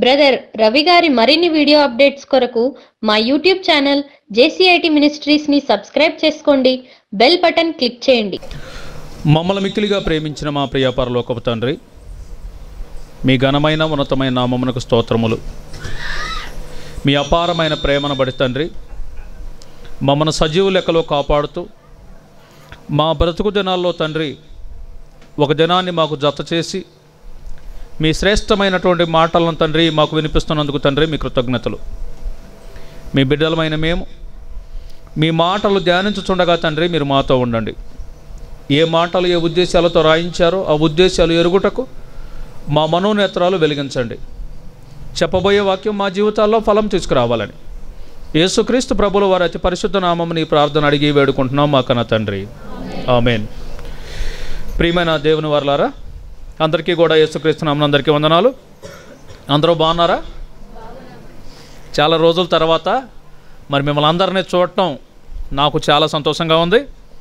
Brother Ravi గారి మరిన్ని video updates కొరకు మా యూట్యూబ్ ఛానల్ జేసీఐటీ మినిస్ట్రీస్ ని సబ్స్క్రైబ్ చేసుకోండి, బెల్ బటన్ క్లిక్ చేయండి. మమ్మల్ని మిక్కిలిగా ప్రేమించిన మా ప్రియ పరలోకపు తండ్రి, మీ ఘనమైన ఉన్నతమైన నామమునకు స్తోత్రములు. మీ అపారమైన ప్రేమను బడి తండ్రి, మమ్మల్ని సజీవ లెక్కలో కాపాడుతూ మా బ్రతుకు దినాల్లో తండ్రి ఒక దినాన్ని మాకు జత చేసి మీ శ్రేష్టమైనటువంటి మాటలను తండ్రి మాకు వినిపిస్తున్నందుకు తండ్రి మీ కృతజ్ఞతలు. మీ బిడ్డలమైన మేము మీ మాటలు ధ్యానించుచుండగా తండ్రి మీరు మాతో ఉండండి. ఏ మాటలు ఏ ఉద్దేశాలతో రాయించారో ఆ ఉద్దేశాలు ఎరుగుటకు మా మనోనేత్రాలు వెలిగించండి. చెప్పబోయే వాక్యం మా జీవితాల్లో ఫలం తీసుకురావాలని యేసుక్రీస్తు ప్రభుల వారి అతి పరిశుద్ధ నామముని ప్రార్థన అడిగి వేడుకుంటున్నాం మా కన్న తండ్రి, ఆమేన్. ప్రియమైన దేవుని వారలారా, అందరికీ కూడా యేసుక్రీస్తు నామమున అందరికీ వందనాలు. అందరూ బాగున్నారా? చాలా రోజుల తర్వాత మరి మిమ్మల్ని అందరినీ చూడటం నాకు చాలా సంతోషంగా ఉంది.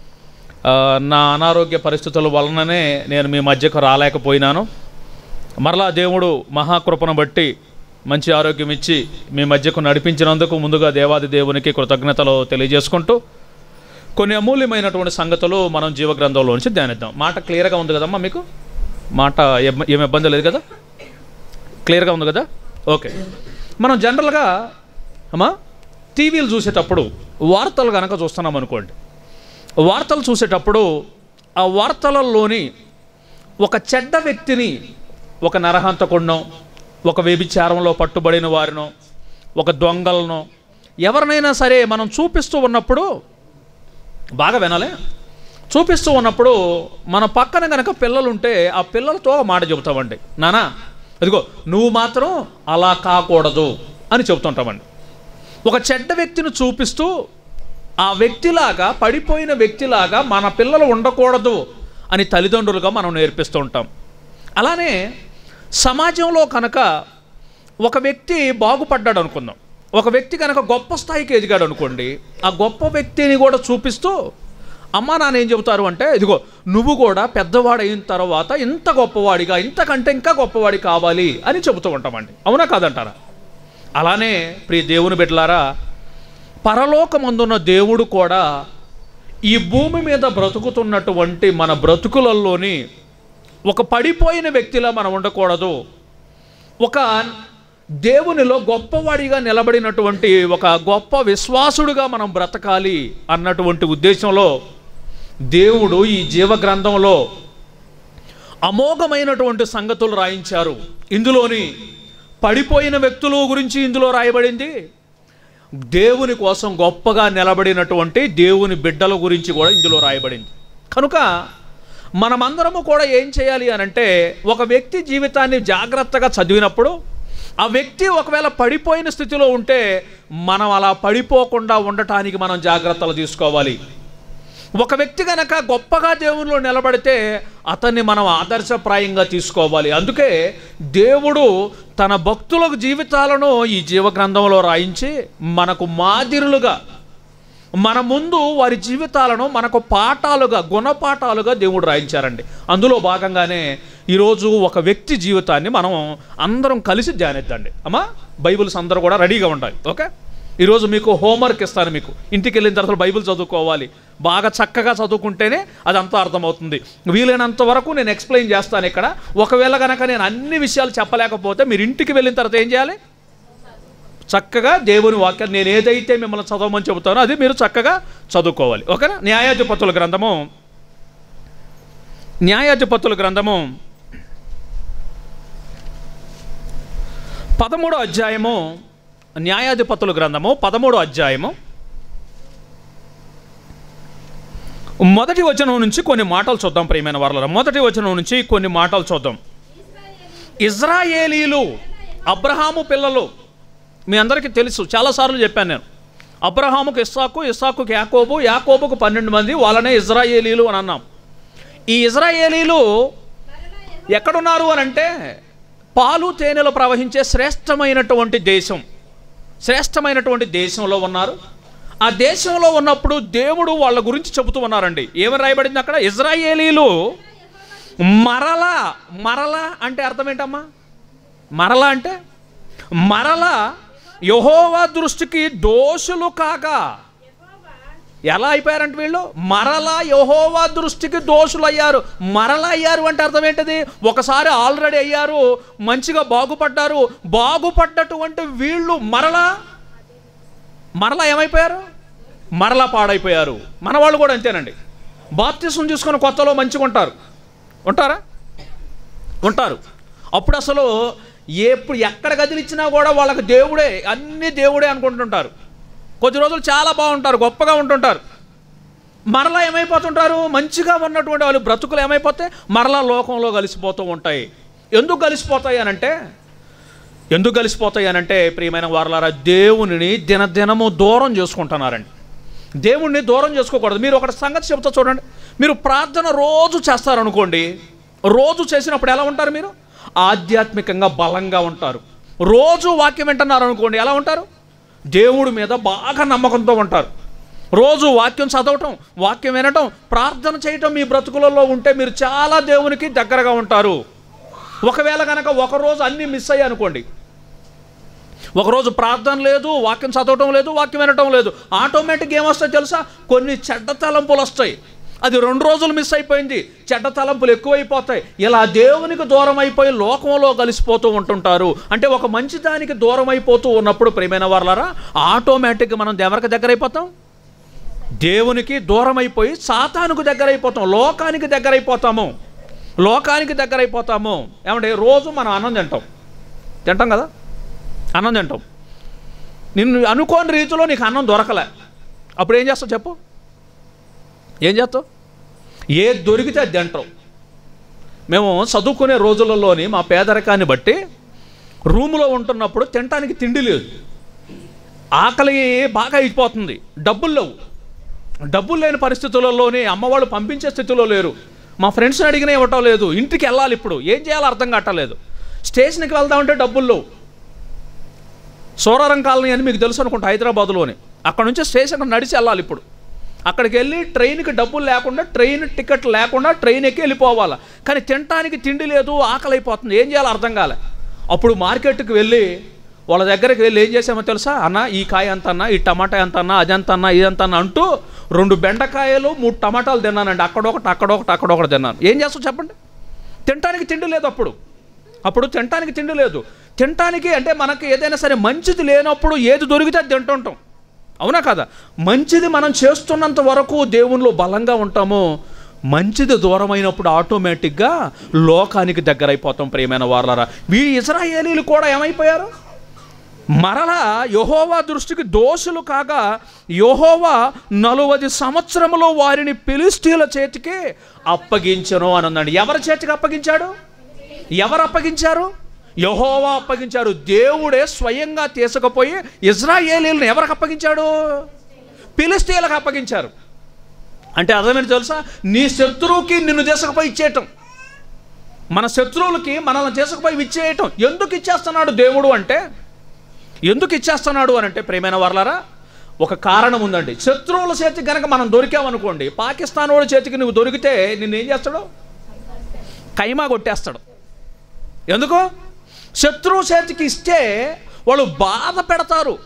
నా అనారోగ్య పరిస్థితుల వలననే నేను మీ మధ్యకు రాలేకపోయినాను. మరలా దేవుడు మహాకృపను బట్టి మంచి ఆరోగ్యం ఇచ్చి మీ మధ్యకు నడిపించినందుకు ముందుగా దేవాది దేవునికి కృతజ్ఞతలు తెలియజేసుకుంటూ కొన్ని అమూల్యమైనటువంటి సంగతులు మనం జీవగ్రంథంలో నుంచి ధ్యానిద్దాం. మాట క్లియర్గా ఉంది కదమ్మా? మీకు మాట ఏమి ఇబ్బంది లేదు కదా? క్లియర్గా ఉంది కదా? ఓకే. మనం జనరల్గా అమ్మా టీవీలు చూసేటప్పుడు వార్తలు కనుక చూస్తున్నాం అనుకోండి, వార్తలు చూసేటప్పుడు ఆ వార్తలలోని ఒక చెడ్డ వ్యక్తిని, ఒక నరహంతకుడినో, ఒక వ్యభిచారంలో పట్టుబడిన వారినో, ఒక దొంగలనో ఎవరినైనా సరే మనం చూపిస్తూ ఉన్నప్పుడు బాగా వినాలి. చూపిస్తూ ఉన్నప్పుడు మన పక్కన కనుక పిల్లలుంటే ఆ పిల్లలతో ఒక మాట చెబుతామండి, నానా ఇదిగో నువ్వు మాత్రం అలా కాకూడదు అని చెబుతుంటామండి. ఒక చెడ్డ వ్యక్తిని చూపిస్తూ ఆ వ్యక్తిలాగా, పడిపోయిన వ్యక్తిలాగా మన పిల్లలు ఉండకూడదు అని తల్లిదండ్రులుగా మనం నేర్పిస్తూ ఉంటాం. అలానే సమాజంలో కనుక ఒక వ్యక్తి బాగుపడ్డాడు అనుకుందాం, ఒక వ్యక్తి కనుక గొప్ప స్థాయికి ఎదిగాడు అనుకోండి, ఆ గొప్ప వ్యక్తిని కూడా చూపిస్తూ అమ్మా నాన్న ఏం చెబుతారు అంటే, ఇదిగో నువ్వు కూడా పెద్దవాడు అయిన తర్వాత ఇంత గొప్పవాడిగా, ఇంతకంటే ఇంకా గొప్పవాడి కావాలి అని చెబుతూ ఉంటామండి. అవునా కాదంటారా? అలానే ప్రియ దేవుని బిడ్డలారా, పరలోకమందున్న దేవుడు కూడా ఈ భూమి మీద బ్రతుకుతున్నటువంటి మన బ్రతుకులలోని ఒక పడిపోయిన వ్యక్తిలా మనం ఉండకూడదు, ఒక దేవునిలో గొప్పవాడిగా నిలబడినటువంటి ఒక గొప్ప విశ్వాసుడుగా మనం బ్రతకాలి అన్నటువంటి ఉద్దేశంలో దేవుడు ఈ జీవగ్రంథంలో అమోఘమైనటువంటి సంగతులు రాయించారు. ఇందులోని పడిపోయిన వ్యక్తుల గురించి ఇందులో రాయబడింది, దేవుని కోసం గొప్పగా నిలబడినటువంటి దేవుని బిడ్డల గురించి కూడా ఇందులో రాయబడింది. కనుక మనమందరము కూడా ఏం చేయాలి అనంటే, ఒక వ్యక్తి జీవితాన్ని జాగ్రత్తగా చదివినప్పుడు ఆ వ్యక్తి ఒకవేళ పడిపోయిన స్థితిలో ఉంటే మనం అలా పడిపోకుండా ఉండటానికి మనం జాగ్రత్తలు తీసుకోవాలి. ఒక వ్యక్తి కనుక గొప్పగా దేవునిలో నిలబడితే అతన్ని మనం ఆదర్శప్రాయంగా తీసుకోవాలి. అందుకే దేవుడు తన భక్తుల జీవితాలను ఈ జీవగ్రంథంలో రాయించి మనకు మాదిరులుగా, మన ముందు వారి జీవితాలను మనకు పాఠాలుగా, గుణపాఠాలుగా దేవుడు రాయించారండి. అందులో భాగంగానే ఈరోజు ఒక వ్యక్తి జీవితాన్ని మనం అందరం కలిసి ధ్యానిద్దండి. అమ్మా బైబిల్స్ అందరూ కూడా రెడీగా ఉండాలి. ఓకే, ఈరోజు మీకు హోంవర్క్ ఇస్తాను. మీకు ఇంటికి వెళ్ళిన తర్వాత బైబిల్ చదువుకోవాలి. బాగా చక్కగా చదువుకుంటేనే అదంతా అర్థమవుతుంది. వీలైనంత వరకు నేను ఎక్స్ప్లెయిన్ చేస్తాను ఇక్కడ. ఒకవేళ కనుక నేను అన్ని విషయాలు చెప్పలేకపోతే మీరు ఇంటికి వెళ్ళిన తర్వాత ఏం చేయాలి? చక్కగా దేవుని వాక్యం నేను ఏదైతే మిమ్మల్ని చదవమని చెబుతానో అది మీరు చక్కగా చదువుకోవాలి. ఓకేనా? న్యాయాధిపతుల గ్రంథము 13వ అధ్యాయము, న్యాయాధిపతుల గ్రంథము 13వ అధ్యాయము మొదటి వచనం నుంచి కొన్ని మాటలు చూద్దాం. ప్రియమైన వారలారా, మొదటి వచనం నుంచి కొన్ని మాటలు చూద్దాం. ఇజ్రాయేలీలు, అబ్రహాము పిల్లలు మీ అందరికీ తెలుసు, చాలాసార్లు చెప్పాను నేను. అబ్రహాముకు ఇస్సాకు, ఇస్సాకుకి యాకోబు, యాకోబుకు 12 మంది, వాళ్ళనే ఇజ్రాయేలీలు అని అన్నాం. ఈ ఇజ్రాయేలీలు ఎక్కడున్నారు అని అంటే, పాలు తేనెలు ప్రవహించే శ్రేష్టమైనటువంటి దేశంలో ఉన్నారు. ఆ దేశంలో ఉన్నప్పుడు దేవుడు వాళ్ళ గురించి చెబుతూ ఉన్నారండి. ఏమని రాయబడింది అక్కడ? ఇజ్రాయేలీలు మరలా అంటే అర్థం ఏంటమ్మా? మరలా అంటే మరలా యెహోవా దృష్టికి దోషులు కాగా. ఎలా అయిపోయారంటే వీళ్ళు మరలా యెహోవా దృష్టికి దోషులు అయ్యారు. మరలా అయ్యారు అంటే అర్థం ఏంటిది? ఒకసారి ఆల్రెడీ అయ్యారు, మంచిగా బాగుపడ్డారు. బాగుపడ్డటువంటి వీళ్ళు మరలా ఏమైపోయారు? మరలా పాడైపోయారు. మన వాళ్ళు కూడా అంతేనండి. బాప్తిసం తీసుకొని కొత్తలో మంచిగా ఉంటారు. అప్పుడు అసలు ఎక్కడ గదిలిచ్చినా కూడా వాళ్ళకి దేవుడే, అన్నీ దేవుడే అనుకుంటుంటారు. కొద్ది రోజులు చాలా బాగుంటారు, గొప్పగా ఉంటుంటారు. మరలా ఏమైపోతుంటారు? మంచిగా ఉన్నటువంటి వాళ్ళు బ్రతుకులు ఏమైపోతాయి? మరలా లోకంలో కలిసిపోతూ ఉంటాయి. ఎందుకు కలిసిపోతాయి అనంటే ప్రియమైన వారలారా, దేవునిని దినదినము దూరం చేసుకుంటున్నారండి. దేవుణ్ణి దూరం చేసుకోకూడదు. మీరు ఒకటి సంగతి చెబుతా చూడండి. మీరు ప్రార్థన రోజు చేస్తారనుకోండి, రోజు చేసినప్పుడు ఎలా ఉంటారు? మీరు ఆధ్యాత్మికంగా బలంగా ఉంటారు. రోజు వాక్యం వింటున్నారు అనుకోండి, ఎలా ఉంటారు? దేవుడి మీద బాగా నమ్మకంతో ఉంటారు. రోజు వాక్యం చదవటం, వాక్యం వినటం, ప్రార్థన చేయటం మీ బ్రతుకులలో ఉంటే మీరు చాలా దేవునికి దగ్గరగా ఉంటారు. ఒకవేళ కనుక ఒకరోజు అన్నీ మిస్ అయ్యాయి అనుకోండి, ఒకరోజు ప్రార్థన లేదు, వాక్యం చదవటం లేదు, వాక్యం వినటం లేదు, ఆటోమేటిక్గా ఏమొస్తాయి తెలుసా? కొన్ని చెడ్డ తలంపులు వస్తాయి. అది 2 రోజులు మిస్ అయిపోయింది, చెడ్డ తలంపులు ఎక్కువైపోతాయి. ఇలా దేవునికి దూరం అయిపోయి లోకంలో కలిసిపోతూ ఉంటుంటారు. అంటే ఒక మంచి దానికి దూరం అయిపోతూ ఉన్నప్పుడు ప్రియమైన వారలారా, ఆటోమేటిక్గా మనం ఎవరికి దగ్గర అయిపోతాం? దేవునికి దూరం అయిపోయి సాతానుకు దగ్గర అయిపోతాం, లోకానికి దగ్గర అయిపోతాము. ఏమంటే రోజు మనం అన్నం తింటాం కదా, అన్నం తింటాం. నిన్ను అనుకోని రీతిలో నీకు అన్నం దొరకలే, అప్పుడు ఏం చేస్తావు చెప్పు? ఏం చేస్తావు? ఏది దొరికితే అది తింటావు. మేము చదువుకునే రోజులలోని మా పేదరికాన్ని బట్టి రూములో ఉంటున్నప్పుడు తినడానికి తిండి లేదు, ఆకలి బాగా అయిపోతుంది, డబ్బులు లేని పరిస్థితులలోనే అమ్మవాళ్ళు పంపించే స్థితిలో లేరు. మా ఫ్రెండ్స్ని అడిగినా ఇవ్వటం లేదు. ఇంటికి వెళ్ళాలి, ఇప్పుడు ఏం చేయాలో అర్థం కావట్లేదు. స్టేషన్కి వెళ్దామంటే డబ్బుల్లో. సోరారం కాలనీ అని మీకు తెలుసు అనుకుంటా, హైదరాబాద్లోని. అక్కడ నుంచి స్టేషన్కి నడిచి వెళ్ళాలి. ఇప్పుడు అక్కడికి వెళ్ళి ట్రైన్కి డబ్బులు లేకుండా, ట్రైన్ టికెట్ లేకుండా ట్రైన్ ఎక్కి వెళ్ళిపోవాలి. కానీ తినడానికి తిండి లేదు, ఆకలి అయిపోతుంది, ఏం చేయాలో అర్థం కాలే. అప్పుడు మార్కెట్కి వెళ్ళి వాళ్ళ దగ్గరికి వెళ్ళి ఏం చేసామో తెలుసా? అన్న ఈ కాయ ఎంత అన్నా, ఈ టమాటా ఎంత అన్నా, అదంత అన్నా, ఇదంత అన్నా అంటూ 2 బెండకాయలు 3 టమాటాలు తిన్నానండి. అక్కడొకటి తిన్నాను. ఏం చేస్తావు చెప్పండి? తినడానికి తిండి లేదు. అప్పుడు తినడానికి తిండి లేదు. తినడానికి అంటే మనకి ఏదైనా సరే మంచిది లేనప్పుడు ఏది దొరికితే అది తింటుంటాం, అవునా కదా? మంచిది మనం చేస్తున్నంత వరకు దేవునిలో బలంగా ఉంటాము. మంచిది దూరమైనప్పుడు ఆటోమేటిక్గా లోకానికి దగ్గర అయిపోతాం. ప్రియమైన వారలారా, ఈ ఇశ్రాయేలీలు కూడా ఏమైపోయారు? మరలా యెహోవా దృష్టికి దోషులు కాగా యెహోవా 40 సంవత్సరములో వారిని ఫిలిష్తీయుల చేతికి అప్పగించెను అని ఉందండి. ఎవరి చేతికి అప్పగించాడు? ఎవరు అప్పగించారు? యెహోవా అప్పగించారు. దేవుడే స్వయంగా తీసుకుపోయి ఇశ్రాయేలీయులను ఎవరికి అప్పగించాడు? ఫిలిష్తీయులకు అప్పగించారు. అంటే అర్థమేంటి తెలుసా? నీ శత్రువుకి నిన్ను తీసుకుపోయి ఇచ్చేయటం, మన శత్రువులకి మనల్ని తీసుకుపోయి ఇచ్చేయటం. ఎందుకు ఇచ్చేస్తున్నాడు దేవుడు అంటే? ఎందుకు ఇచ్చేస్తున్నాడు అని అంటే ప్రియమైన వారలారా, ఒక కారణం ఉందండి. శత్రువుల చేతికి కనుక మనం దొరికామనుకోండి, పాకిస్తాన్ వాడి చేతికి నువ్వు దొరికితే నిన్నేం చేస్తాడు? కైమా కొట్టేస్తాడు. ఎందుకు? శత్రువు చేతికి ఇస్తే వాళ్ళు బాధ పెడతారు.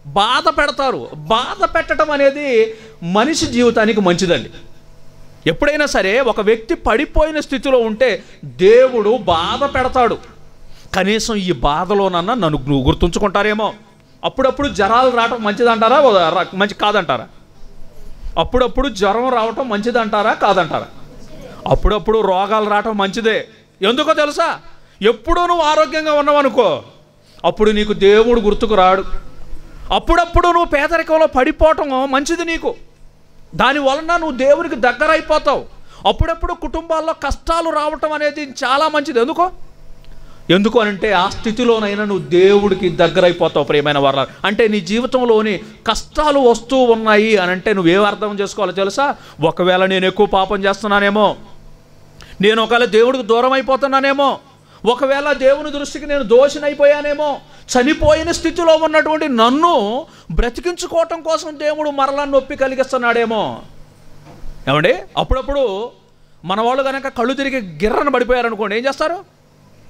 బాధ పెట్టడం అనేది మనిషి జీవితానికి మంచిదండి. ఎప్పుడైనా సరే ఒక వ్యక్తి పడిపోయిన స్థితిలో ఉంటే దేవుడు బాధ పెడతాడు. కనీసం ఈ బాధలోనన్నా నువ్వు గుర్తుంచుకుంటారేమో. అప్పుడప్పుడు జ్వరాలు రావటం మంచిదంటారా, మంచి కాదంటారా? అప్పుడప్పుడు జ్వరం రావటం మంచిదంటారా, కాదంటారా? అప్పుడప్పుడు రోగాలు రావటం మంచిదే. ఎందుకో తెలుసా? ఎప్పుడూ నువ్వు ఆరోగ్యంగా ఉన్నావనుకో, అప్పుడు నీకు దేవుడు గుర్తుకు రాడు. అప్పుడప్పుడు నువ్వు పేదరికంలో పడిపోవటం మంచిది నీకు, దానివలన నువ్వు దేవునికి దగ్గర అయిపోతావు. అప్పుడప్పుడు కుటుంబాల్లో కష్టాలు రావటం అనేది చాలా మంచిది. ఎందుకు అంటే ఆ స్థితిలోనైనా నువ్వు దేవుడికి దగ్గర అయిపోతావు. ప్రియమైన వారు అంటే నీ జీవితంలోని కష్టాలు వస్తూ ఉన్నాయి అని అంటే నువ్వేం అర్థం చేసుకోవాలో తెలుసా? ఒకవేళ నేను ఎక్కువ పాపం చేస్తున్నానేమో, నేను ఒకవేళ దేవుడికి దూరం అయిపోతున్నానేమో, ఒకవేళ దేవుని దృష్టికి నేను దోషినైపోయానేమో, చనిపోయిన స్థితిలో ఉన్నటువంటి నన్ను బ్రతికించుకోవటం కోసం దేవుడు మరలా నొప్పి కలిగిస్తున్నాడేమో. ఏమండి, అప్పుడప్పుడు మన వాళ్ళు కనుక కళ్ళు తిరిగి గిర్రను పడిపోయారనుకోండి, ఏం చేస్తారు?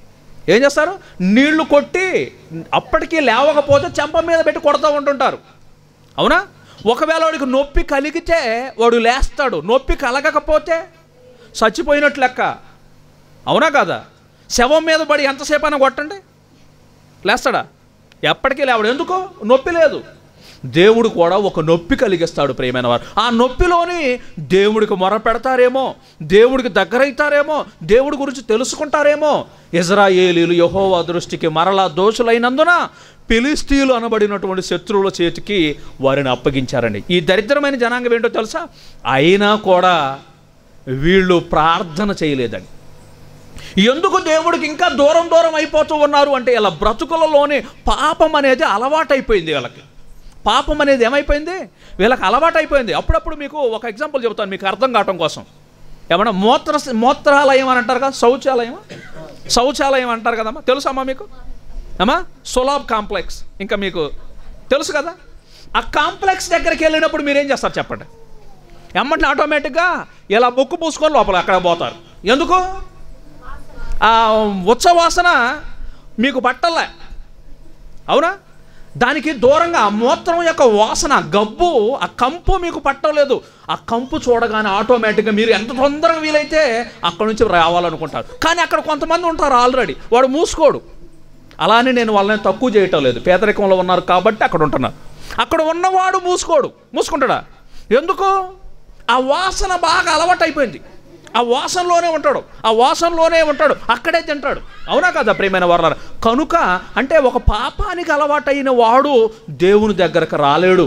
ఏం చేస్తారు? నీళ్లు కొట్టి అప్పటికీ లేవకపోతే చెంప మీద పెట్టి కొడుతూ ఉంటుంటారు. అవునా? ఒకవేళ వాడికి నొప్పి కలిగితే వాడు లేస్తాడు, నొప్పి కలగకపోతే చచ్చిపోయినట్లు లెక్క. అవునా కాదా? శవం మీద పడి ఎంతసేపు అయినా కొట్టండి, లేస్తాడా? ఎప్పటికీ లేవడు. ఎందుకు? నొప్పి లేదు. దేవుడు కూడా ఒక నొప్పి కలిగిస్తాడు ప్రియమైన వారు. ఆ నొప్పిలోని దేవుడికి మొర పెడతారేమో, దేవుడికి దగ్గరైతారేమో, దేవుడి గురించి తెలుసుకుంటారేమో. ఇజ్రాయేలీలు యెహోవా దృష్టికి మరలా దోషులైనందున ఫిలిష్తీయులు అనబడినటువంటి శత్రువుల చేతికి వారిని అప్పగించారండి. ఈ దరిద్రమైన జనాంగం ఏంటో తెలుసా? అయినా కూడా వీళ్ళు ప్రార్థన చేయలేదండి. ఎందుకు దేవుడికి ఇంకా దూరం దూరం అయిపోతూ ఉన్నారు అంటే, ఇలా బ్రతుకులలోని పాపం అనేది అలవాటైపోయింది వీళ్ళకి. పాపం అనేది ఏమైపోయింది? వీళ్ళకి అలవాటైపోయింది. అప్పుడప్పుడు మీకు ఒక ఎగ్జాంపుల్ చెబుతాను మీకు అర్థం కావటం కోసం. ఏమన్నా మూత్రాలయం అని అంటారు కదా, శౌచాలయం అంటారు కదమ్మా, తెలుసమ్మా మీకు? అమ్మా, సోలాబ్ కాంప్లెక్స్ ఇంకా మీకు తెలుసు కదా. ఆ కాంప్లెక్స్ దగ్గరికి వెళ్ళినప్పుడు మీరేం చేస్తారు చెప్పండి? ఎమ్మటిని ఆటోమేటిక్గా ఇలా ముక్కు పూసుకొని లోపల అక్కడ పోతారు. ఎందుకు? ఆ ఉచ్చవాసన మీకు పట్టలే. అవునా? దానికి దూరంగా ఆ మూత్రం యొక్క వాసన, గబ్బు, ఆ కంపు మీకు పట్టలేదు. ఆ కంపు చూడగానే ఆటోమేటిక్గా మీరు ఎంత తొందరగా వీలైతే అక్కడ నుంచి రావాలనుకుంటారు. కానీ అక్కడ కొంతమంది ఉంటారు ఆల్రెడీ, వాడు మూసుకోడు. అలానే నేను వాళ్ళని తక్కువ చేయటం లేదు, పేదరికంలో ఉన్నారు కాబట్టి అక్కడ ఉంటున్నారు. అక్కడ ఉన్నవాడు మూసుకుంటాడా? ఎందుకు? ఆ వాసన బాగా అలవాటైపోయింది. ఆ వాసనలోనే ఉంటాడు, అక్కడే తింటాడు. అవునా కదా ప్రియమైన వారలారా? కనుక అంటే ఒక పాపానికి అలవాటైన వాడు దేవుని దగ్గరకు రాలేడు.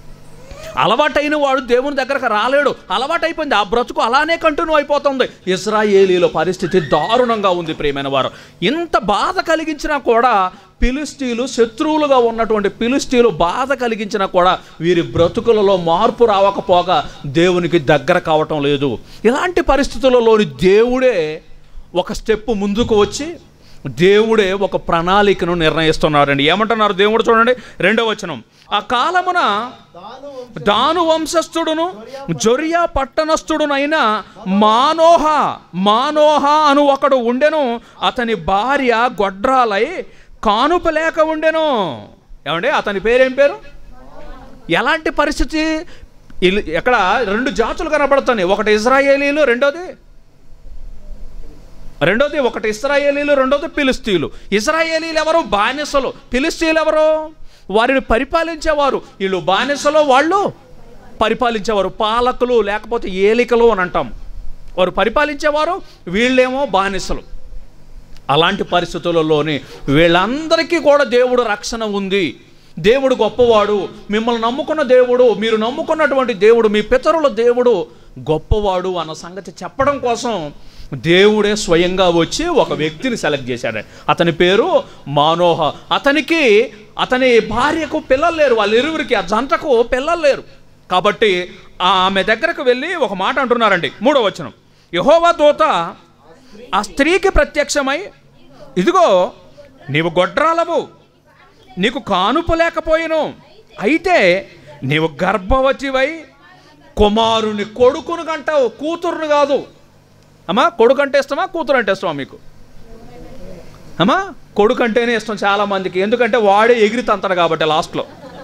అలవాటైపోయింది. ఆ బ్రతుకు అలానే కంటిన్యూ అయిపోతుంది. ఇశ్రాయేలీల పరిస్థితి దారుణంగా ఉంది ప్రియమైన వారు. ఇంత బాధ కలిగించినా కూడా ఫిలిష్తీయులు, శత్రువులుగా ఉన్నటువంటి ఫిలిష్తీయులు బాధ కలిగించినా కూడా వీరి బ్రతుకులలో మార్పు రావకపోగా దేవునికి దగ్గర కావటం లేదు. ఇలాంటి పరిస్థితులలోని దేవుడే ఒక స్టెప్ ముందుకు వచ్చి దేవుడే ఒక ప్రణాళికను నిర్ణయిస్తున్నారండి. ఏమంటున్నారు దేవుడు? చూడండి 2వ వచనం. ఆ కాలమున దాను వంశస్థుడును జొరియా పట్టణస్థుడునైన మానోహ అను ఒకడు ఉండెను. అతని భార్య గొడ్రాలై కానుప లేక ఉండెను. ఏమండి? అతని పేరేం పేరు? ఎలాంటి పరిస్థితి? ఎక్కడ 2 జాతులు కనబడుతున్నాయి. ఒకటి ఇశ్రాయేలీలు, రెండోది ఒకటి ఇశ్రాయేలీలు, రెండోది ఫిలిష్తీయులు. ఇశ్రాయేలీలు ఎవరు? బానిసలు. ఫిలిష్తీయులు ఎవరు? వారిని పరిపాలించేవారు. వీళ్ళు బానిసలు, వాళ్ళు పరిపాలించేవారు. పాలకులు లేకపోతే ఏలికలు అని అంటాం. వారు పరిపాలించేవారు, వీళ్ళేమో బానిసలు. అలాంటి పరిస్థితులలోని వీళ్ళందరికీ కూడా దేవుడు రక్షణ ఉంది. దేవుడు గొప్పవాడు. మిమ్మల్ని నమ్ముకున్న దేవుడు, మీరు నమ్ముకున్నటువంటి దేవుడు, మీ పితరుల దేవుడు గొప్పవాడు అన్న సంగతి చెప్పడం కోసం దేవుడే స్వయంగా వచ్చి ఒక వ్యక్తిని సెలెక్ట్ చేశాడు. అతని పేరు మానోహ. అతని భార్యకు పిల్లలు లేరు. వాళ్ళిరువురికి, ఆ జంటకు పిల్లలు లేరు. కాబట్టి ఆమె దగ్గరకు వెళ్ళి ఒక మాట అంటున్నారండి. 3వ వచనం. యెహోవా దూత ఆ స్త్రీకి ప్రత్యక్షమై, ఇదిగో నీవు గొడ్రాలవు, నీకు కానుపు లేకపోయిను, అయితే నీవు గర్భవతివై కుమారుని, కొడుకును కంటావు, కూతురును కాదు. అమ్మా, కొడుకు అంటే ఇష్టమా, కూతురు అంటే ఇష్టమా మీకు? అమ్మా, కొడుకు అంటేనే ఇష్టం చాలామందికి. ఎందుకంటే వాడే ఎగిరి తంతాడు కాబట్టి లాస్ట్లో.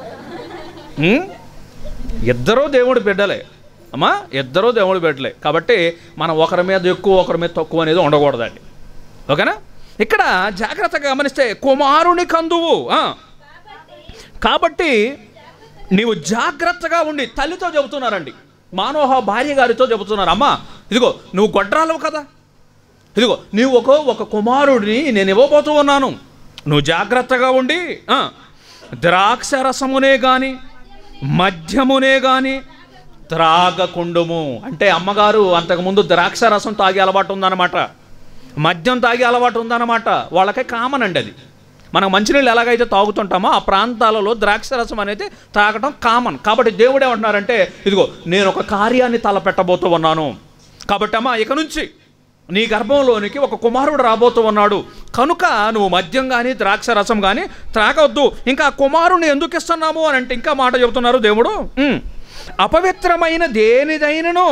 ఇద్దరూ దేవుడి బిడ్డలే అమ్మా, ఇద్దరూ దేవుడి బిడ్డలే. కాబట్టి మనం ఒకరి మీద ఎక్కువ, ఒకరి మీద తక్కువ అనేది ఉండకూడదండి. ఓకేనా? ఇక్కడ జాగ్రత్తగా గమనిస్తే కుమారుని కందువు. కాబట్టి నీవు జాగ్రత్తగా ఉండి, తల్లితో చెబుతున్నారండి. మానోహ భార్య గారితో చెబుతున్నారు, అమ్మా ఇదిగో నువ్వు గొడ్రాలవు కదా, ఇదిగో నీవు ఒక కుమారుడిని నేను ఇవ్వబోతూ ఉన్నాను, నువ్వు జాగ్రత్తగా ఉండి ద్రాక్ష రసమునే కానీ మద్యమునే కానీ త్రాగకుండుము. అంటే అమ్మగారు అంతకుముందు ద్రాక్ష రసం తాగే అలవాటు ఉందన్నమాట, మద్యం తాగే అలవాటు ఉందన్నమాట. వాళ్ళకే కామన్ అండి అది. మనం మంచినీళ్ళు ఎలాగైతే తాగుతుంటామో ఆ ప్రాంతాలలో ద్రాక్ష రసం అనేది తాగటం కామన్. కాబట్టి దేవుడు ఏమంటున్నారంటే, ఇదిగో నేను ఒక కార్యాన్ని తలపెట్టబోతూ ఉన్నాను, కాబట్టి అమ్మ ఇక నుంచి నీ గర్భంలోనికి ఒక కుమారుడు రాబోతూ ఉన్నాడు, కనుక నువ్వు మద్యం కానీ ద్రాక్ష రసం కానీ త్రాగవద్దు. ఇంకా కుమారుని ఎందుకు ఇస్తున్నాము అని అంటే ఇంకా మాట చెబుతున్నారు దేవుడు, అపవిత్రమైన దేనిదైనను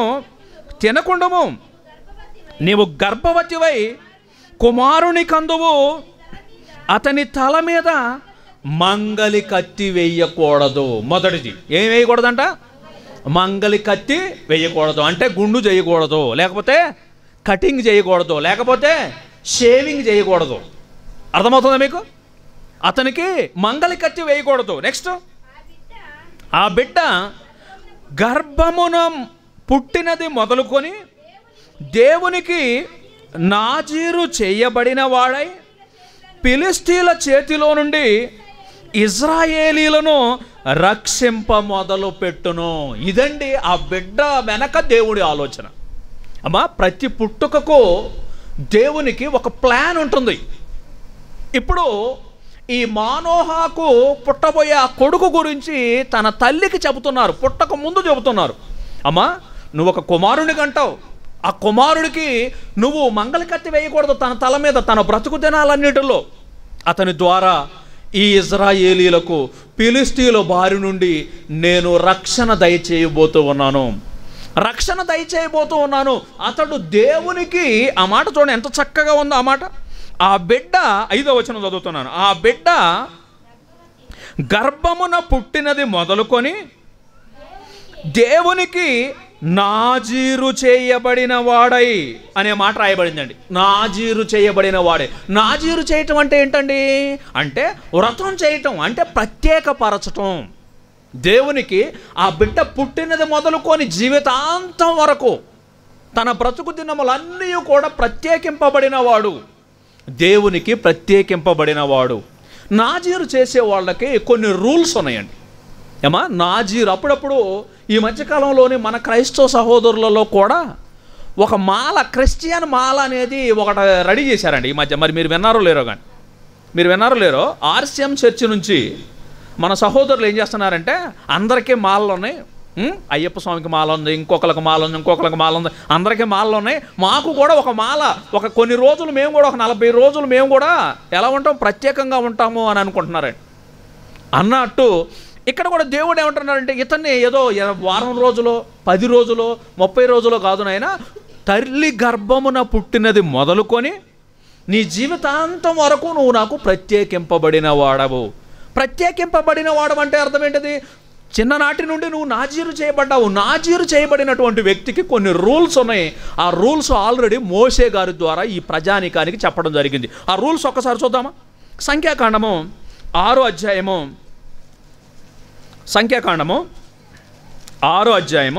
తినకుండము, నీవు గర్భవతివై కుమారుని కందువు అతని తల మీద మంగలి కత్తి వేయకూడదు. మొదటిది ఏం వేయకూడదంట? మంగలి కత్తి వేయకూడదు. అంటే గుండు చేయకూడదు, లేకపోతే కటింగ్ చేయకూడదు, లేకపోతే షేవింగ్ చేయకూడదు. అర్థమవుతుందా మీకు? అతనికి మంగలి కత్తి వేయకూడదు. నెక్స్ట్, ఆ బిడ్డ గర్భమున పుట్టినది మొదలుకొని దేవునికి నాజీరు చేయబడిన వాడై ఫిలిష్తీయుల చేతిలో నుండి ఇజ్రాయేలీలను రక్షింప మొదలు పెట్టును. ఇదండి ఆ బిడ్డ వెనక దేవుడి ఆలోచన. అమ్మా, ప్రతి పుట్టుకకు దేవునికి ఒక ప్లాన్ ఉంటుంది. ఇప్పుడు ఈ మానోహాకు పుట్టబోయే ఆ కొడుకు గురించి తన తల్లికి చెబుతున్నారు, పుట్టక ముందు చెబుతున్నారు. అమ్మా, నువ్వు ఒక కుమారుని కంటావు, ఆ కుమారుడికి నువ్వు మంగళకత్తి వేయకూడదు తన తల మీద, తన బ్రతుకు దినాలన్నిటిలో. అతని ద్వారా ఈ ఇజ్రాయేలీలకు ఫిలిష్తీయుల బారి నుండి నేను రక్షణ దయచేయబోతూ ఉన్నాను, రక్షణ దయచేయబోతూ ఉన్నాను. అతడు దేవునికి, ఆ మాట చూడండి ఎంత చక్కగా ఉందో ఆ మాట. ఆ బిడ్డ, 5వ వచనం చదువుతున్నాను, ఆ బిడ్డ గర్భమున పుట్టినది మొదలుకొని దేవునికి నాజీరు చేయబడిన వాడై అనే మాట రాయబడిందండి. నాజీరు చేయబడిన వాడే. నాజీరు చేయటం అంటే ఏంటండి? అంటే వ్రతం చేయటం, అంటే ప్రత్యేకపరచటం. దేవునికి ఆ బిడ్డ పుట్టినది మొదలుకొని జీవితాంతం వరకు తన బ్రతుకు దినములన్నీ కూడా ప్రత్యేకింపబడిన వాడు, దేవునికి ప్రత్యేకింపబడిన వాడు. నాజీరు చేసే వాళ్ళకి కొన్ని రూల్స్ ఉన్నాయండి. ఏమా, నాజీరు అప్పుడప్పుడు ఈ మధ్యకాలంలోని మన క్రైస్తవ సహోదరులలో కూడా ఒక మాల, క్రిస్టియన్ మాల అనేది ఒకటి రెడీ చేశారండి ఈ మధ్య. మరి మీరు విన్నారో లేరో, కానీ మీరు విన్నారో లేరో, ఆర్సిఎం చర్చి నుంచి మన సహోదరులు ఏం చేస్తున్నారంటే అందరికీ మాలలు ఉన్నాయి. అయ్యప్ప స్వామికి మాల ఉంది, ఇంకొకరికి మాల ఉంది, ఇంకొకరికి మాల ఉంది, అందరికీ మాలలు ఉన్నాయి. మాకు కూడా ఒక మాల, ఒక కొన్ని రోజులు మేము కూడా, ఒక 40 రోజులు మేము కూడా ఎలా ఉంటాం, ప్రత్యేకంగా ఉంటాము అని అనుకుంటున్నారండి. అన్నట్టు ఇక్కడ కూడా దేవుడు ఏమంటున్నారంటే ఇతన్ని ఏదో వారం రోజులో, 10 రోజులో, 30 రోజులో కాదు నాయనా, తల్లి గర్భమున పుట్టినది మొదలుకొని నీ జీవితాంతం వరకు నువ్వు నాకు ప్రత్యేకింపబడిన వాడవు. ప్రత్యేకింపబడిన వాడు అంటే అర్థం ఏంటిది? చిన్ననాటి నుండి నువ్వు నాజీరు చేయబడ్డావు. నాజీరు చేయబడినటువంటి వ్యక్తికి కొన్ని రూల్స్ ఉన్నాయి. ఆ రూల్స్ ఆల్రెడీ మోషే గారి ద్వారా ఈ ప్రజానికానికి చెప్పడం జరిగింది. ఆ రూల్స్ ఒక్కసారి చూద్దామా? సంఖ్యాకాండము 6వ అధ్యాయము, సంఖ్యాకాండము 6వ అధ్యాయము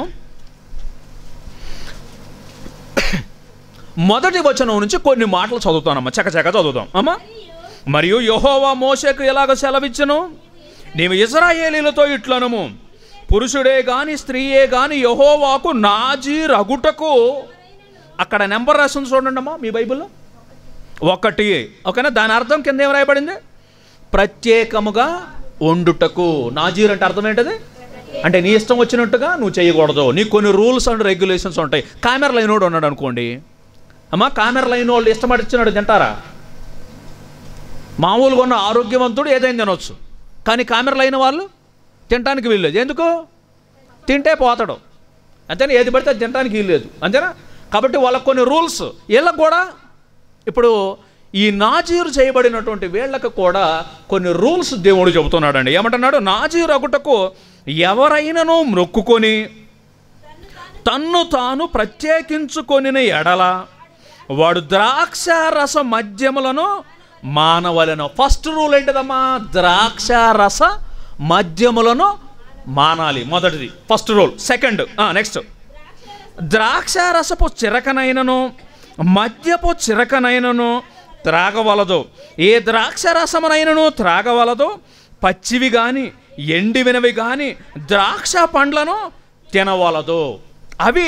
1వ వచనం నుంచి కొన్ని మాటలు చదువుతానమ్మా, చకచక చదువుతాం అమ్మా. మరియు యెహోవా మోషేకు ఎలాగ సెలవిచ్చెను, నీవు ఇశ్రాయేలీలతో ఇట్లనుము, పురుషుడే గాని స్త్రీయే గాని యెహోవాకు నాజీరగుటకు, అక్కడ నెంబర్ రాసింది చూడండి అమ్మా మీ బైబిల్లో, 1. ఓకేనా? దాని అర్థం కింద ఏం రాయబడింది? ప్రత్యేకముగా వండుటకు. నాజీర్ అంటే అర్థం ఏంటది? అంటే నీ ఇష్టం వచ్చినట్టుగా నువ్వు చేయకూడదు, నీకు కొన్ని రూల్స్ అండ్ రెగ్యులేషన్స్ ఉంటాయి. కామెర లైనోడు ఉన్నాడు అనుకోండి అమ్మా, కామెర లైన్ వాళ్ళు ఇష్టపడిచ్చినాడు తింటారా? మామూలుగా ఉన్న ఆరోగ్యవంతుడు ఏదైనా తినొచ్చు, కానీ కామెర లైన్ వాళ్ళు తినడానికి వీల్లేదు. ఎందుకు? తింటే పోతాడు, అంతేనా? ఏది పడితే అది తినడానికి వీల్లేదు, అంతేనా? కాబట్టి వాళ్ళకు కొన్ని రూల్స్. వీళ్ళకు కూడా ఇప్పుడు ఈ నాజీరు చేయబడినటువంటి వీళ్ళకు కూడా కొన్ని రూల్స్ దేవుడు చెబుతున్నాడండి. ఏమంటున్నాడు? నాజీరు అగుటకు ఎవరైనాను మొక్కుకొని తన్ను తాను ప్రత్యేకించుకొనిన ఎడల వాడు ద్రాక్ష రస మద్యములను మానవలను. First rule ఏంటిదమ్మా? ద్రాక్ష రస మద్యములను మానాలి. మొదటిది ఫస్ట్ రూల్. సెకండ్, నెక్స్ట్, ద్రాక్ష రసపు చిరకనైనను మద్యపు చిరకనైనను త్రాగవలదు. ఏ ద్రాక్ష రసమునైనను త్రాగవలదు. పచ్చివి కానీ ఎండివినవి కానీ ద్రాక్ష పండ్లను తినవలదు. అవి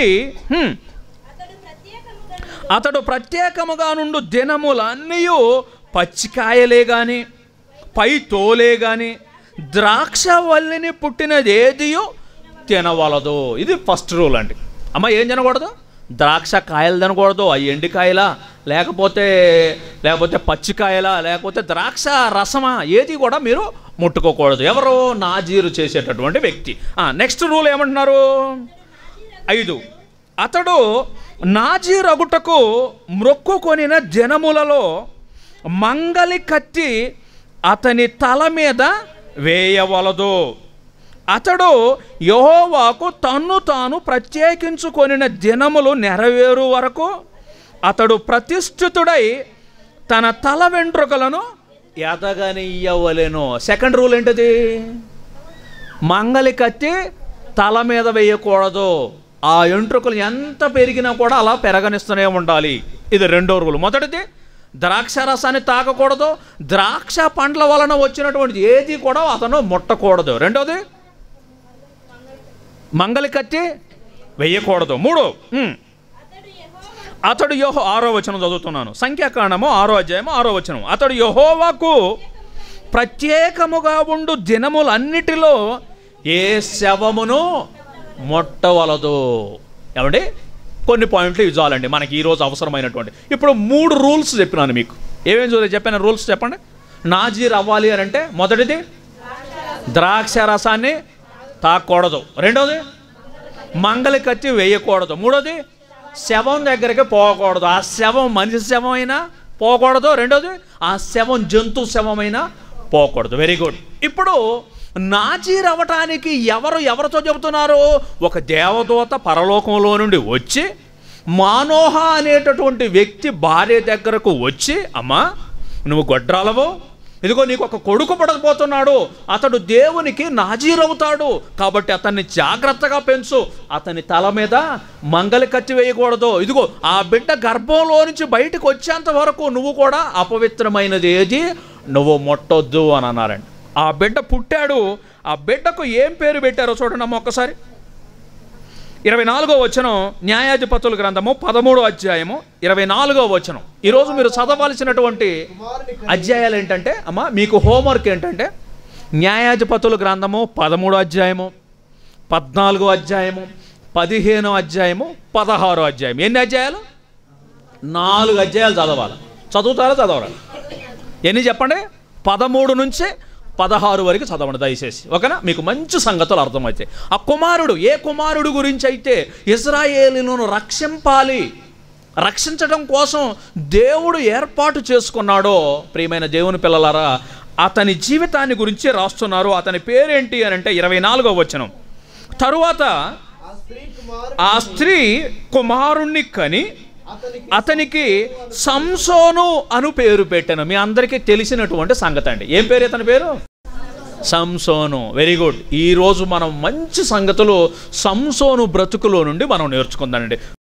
అతడు ప్రత్యేకముగా నుండు దినములన్నీ పచ్చికాయలే కానీ పై తోలే కానీ ద్రాక్ష వల్లిని పుట్టినది ఏదియో తినవలదు. ఇది ఫస్ట్ రూల్ అండి. అమ్మ, ఏం తినకూడదు? ద్రాక్ష కాయలు తినకూడదు. అవి ఎండికాయలా, లేకపోతే పచ్చికాయలా, లేకపోతే ద్రాక్ష రసమా, ఏది కూడా మీరు ముట్టుకోకూడదు. ఎవరు? నాజీరు చేసేటటువంటి వ్యక్తి. నెక్స్ట్ రూల్ ఏమంటున్నారు? 5, అతడు నాజీరు అగుటకు మ్రొక్కుకొనిన జనములలో మంగలి కత్తి అతని తల మీద వేయవలదు. అతడు యెహోవాకు తన్ను తాను ప్రత్యేకించుకొనిన దినములు నెరవేరు వరకు అతడు ప్రతిష్ఠితుడై తన తల వెంట్రుకలను ఎదగనియ్యవలెను. సెకండ్ రూల్ ఏంటది? మంగలి కత్తి తల మీద వేయకూడదు. ఆ వెంట్రుకలు ఎంత పెరిగినా కూడా అలా పెరగనిస్తూనే ఉండాలి. ఇది రెండో రూల్. మొదటిది, ద్రాక్ష రసాన్ని తాకకూడదు. ద్రాక్ష పండ్ల వలన వచ్చినటువంటి ఏది కూడా అతను ముట్టకూడదు. రెండోది, మంగలి కత్తి వేయకూడదు. మూడు, అతడు ఆరో వచనం చదువుతున్నాను, సంఖ్యాకాండము 6వ అధ్యాయము 6వ వచనం. అతడు యెహోవాకు ప్రత్యేకముగా ఉండు దినములన్నిటిలో ఏ శవమును ముట్టవలదు. ఏమండి, కొన్ని పాయింట్లు ఇవి చాలండి మనకి ఈరోజు అవసరమైనటువంటి. ఇప్పుడు 3 రూల్స్ చెప్పినాను మీకు. ఏమేమి చెప్పిన రూల్స్ చెప్పండి. నాజీర్ అవ్వాలి అని అంటే మొదటిది, ద్రాక్ష రసాన్ని తాకూడదు. రెండోది, మంగలి కత్తి వేయకూడదు. మూడోది, శవం దగ్గరికి పోకూడదు. ఆ శవం మనిషి శవం అయినా పోకూడదు. రెండోది, ఆ శవం జంతు శవమైనా పోకూడదు. Very good. ఇప్పుడు నాజీర్ అవ్వటానికి ఎవరితో చెబుతున్నారు? ఒక దేవదూత పరలోకంలో నుండి వచ్చి మానోహ అనేటటువంటి వ్యక్తి భార్య దగ్గరకు వచ్చి, అమ్మా నువ్వు గొడ్రాలవు, ఇదిగో నీకు ఒక కొడుకు పడకపోతున్నాడు, అతడు దేవునికి నాజీర్ అవుతాడు, కాబట్టి అతన్ని జాగ్రత్తగా పెంచు, అతని తల మీద మంగలి కత్తి వేయకూడదు, ఇదిగో ఆ బిడ్డ గర్భంలో నుంచి బయటకు వచ్చేంత వరకు నువ్వు కూడా అపవిత్రమైనది ఏది నువ్వు ముట్టొద్దు అని అన్నారండి. ఆ బిడ్డ పుట్టాడు. ఆ బిడ్డకు ఏం పేరు పెట్టారో చూడండి అమ్మ ఒక్కసారి. 24వ వచనం, న్యాయాధిపతుల గ్రంథము 13వ అధ్యాయము 24వ వచనం. ఈరోజు మీరు చదవాల్సినటువంటి అధ్యాయాలు ఏంటంటే అమ్మ, మీకు హోంవర్క్ ఏంటంటే న్యాయాధిపతుల గ్రంథము 13వ అధ్యాయము, 14వ అధ్యాయము, 15వ అధ్యాయము, 16వ అధ్యాయం. ఎన్ని అధ్యాయాలు? 4 అధ్యాయాలు చదవాలి. చదువుతారా? చదవరా? ఎన్ని చెప్పండి? 13 నుంచి 16 వరకు చదవండి దయచేసి, ఓకేనా? మీకు మంచి సంగతులు అర్థమవుతాయి. ఆ కుమారుడు, ఏ కుమారుడు గురించి అయితే ఇశ్రాయేలును రక్షించడం కోసం దేవుడు ఏర్పాటు చేసుకున్నాడో, ప్రియమైన దేవుని పిల్లలారా, అతని జీవితాన్ని గురించి రాస్తున్నారు. అతని పేరేంటి అని అంటే 24వ వచనం. తరువాత ఆ స్త్రీ కుమారుణ్ణి కని అతనికి సంసోను అను పేరు పెట్టాను. మీ అందరికీ తెలిసినటువంటి సంగతి అండి. ఏం పేరు అతని పేరు? సంసోను. Very good. ఈరోజు మనం మంచి సంగతులు సంసోను బ్రతుకులో నుండి మనం నేర్చుకుందామండి.